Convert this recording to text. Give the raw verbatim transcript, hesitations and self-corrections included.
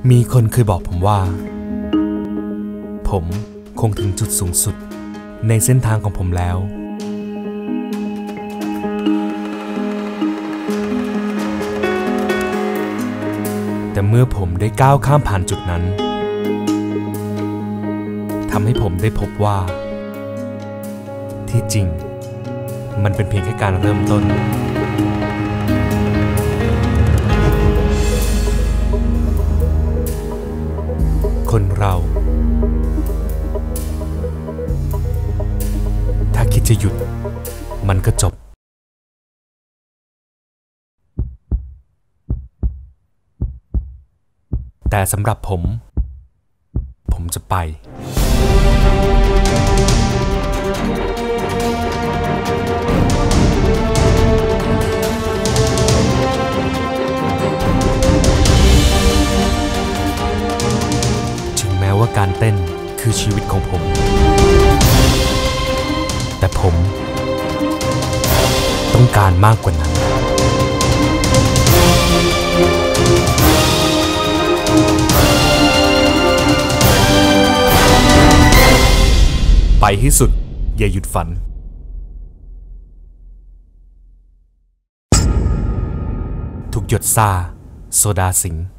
มีคนเคยบอกผมว่าผมคงถึงจุดสูงสุดในเส้นทางของผมแล้วแต่เมื่อผมได้ก้าวข้ามผ่านจุดนั้นทำให้ผมได้พบว่าที่จริงมันเป็นเพียงแค่การเริ่มต้นคนเราถ้าคิดจะหยุดมันก็จบแต่สำหรับผมผมจะไปถึงแม้ว่าการเต้นคือชีวิตของผมแต่ผมต้องการมากกว่านั้นไปให้สุดอย่าหยุดฝันทุกหยดซ่าโซดาสิงห์